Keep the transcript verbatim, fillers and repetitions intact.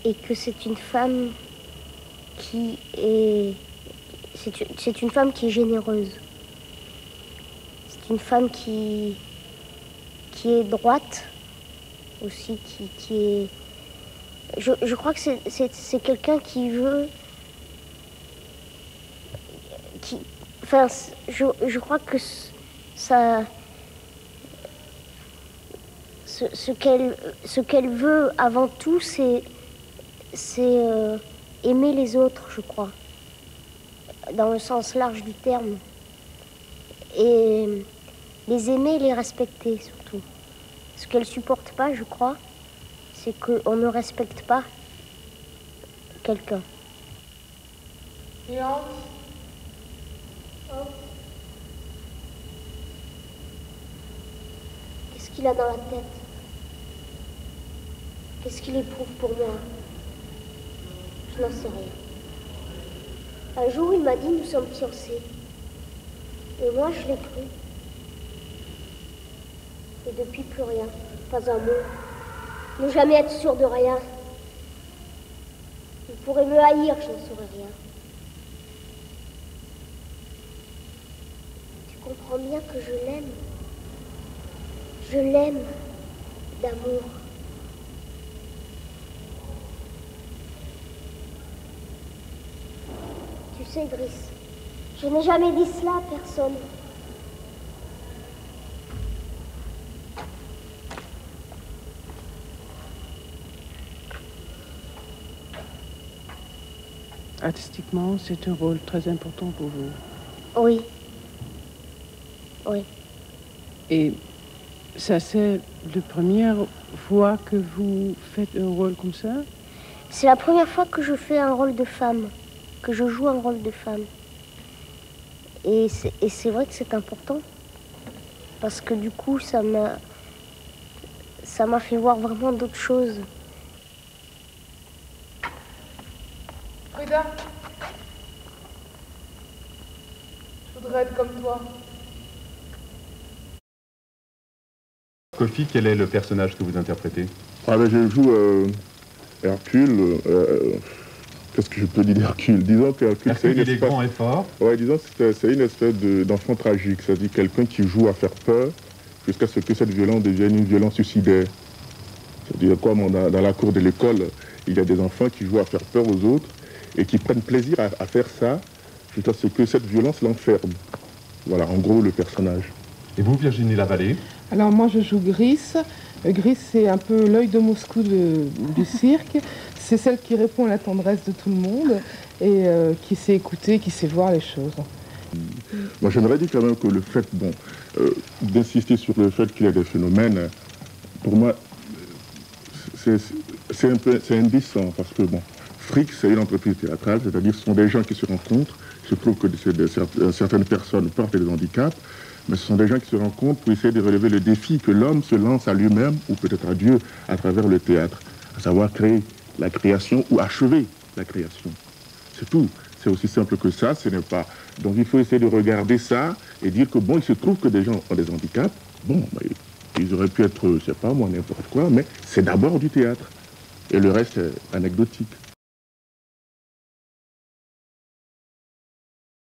et que c'est une femme qui est... C'est une femme qui est généreuse. C'est une femme qui, qui est droite aussi, qui, qui est... Je, je crois que c'est quelqu'un qui veut... Qui, enfin, je, je crois que ça... Ce, ce qu'elle ce qu'elle veut avant tout, c'est euh, aimer les autres, je crois, dans le sens large du terme. Et les aimer et les respecter, surtout. Ce qu'elle supporte pas, je crois, c'est qu'on ne respecte pas quelqu'un. Et Hans ? Qu'est-ce qu'il a dans la tête? Qu'est-ce qu'il éprouve pour moi? Je n'en sais rien. Un jour, il m'a dit, nous sommes fiancés. Et moi, je l'ai cru. Et depuis, plus rien. Pas un mot. Ne jamais être sûr de rien. Il pourrait me haïr, je n'en saurais rien. Tu comprends bien que je l'aime. Je l'aime d'amour. Tu sais, Driss, je n'ai jamais dit cela à personne. Artistiquement, c'est un rôle très important pour vous. Oui. Oui. Et ça, c'est la première fois que vous faites un rôle comme ça? C'est la première fois que je fais un rôle de femme, que je joue un rôle de femme. Et c'est vrai que c'est important, parce que du coup, ça m'a ça m'a fait voir vraiment d'autres choses. Frida, je voudrais être comme toi. Kofi, quel est le personnage que vous interprétez? Ah ben, je joue euh, Hercule. Euh, Qu'est-ce que je peux dire d'Hercule? Disons qu'Hercule, c'est une il est espèce... grand et fort. Ouais, disons que c'est une espèce d'enfant tragique, c'est-à-dire quelqu'un qui joue à faire peur jusqu'à ce que cette violence devienne une violence suicidaire. C'est-à-dire comme dans, dans la cour de l'école, il y a des enfants qui jouent à faire peur aux autres et qui prennent plaisir à, à faire ça jusqu'à ce que cette violence l'enferme. Voilà, en gros, le personnage. Et vous, Virginie Lavallée? Alors moi, je joue Gris. Gris, c'est un peu l'œil de Moscou de, du cirque. C'est celle qui répond à la tendresse de tout le monde et euh, qui sait écouter, qui sait voir les choses. Moi, j'aimerais dire quand même que le fait, bon, euh, d'insister sur le fait qu'il y a des phénomènes, pour moi, c'est un peu, c'est indécent, parce que, bon, Fricks, c'est une entreprise théâtrale, c'est-à-dire ce sont des gens qui se rencontrent. Il se trouve que de, de, certaines personnes portent des handicaps, mais ce sont des gens qui se rencontrent pour essayer de relever le défi que l'homme se lance à lui-même, ou peut-être à Dieu, à travers le théâtre, à savoir créer la création ou achever la création. C'est tout. C'est aussi simple que ça, ce n'est pas... Donc il faut essayer de regarder ça et dire que, bon, il se trouve que des gens ont des handicaps, bon, bah, ils auraient pu être, je sais pas moi, n'importe quoi, mais c'est d'abord du théâtre. Et le reste est anecdotique.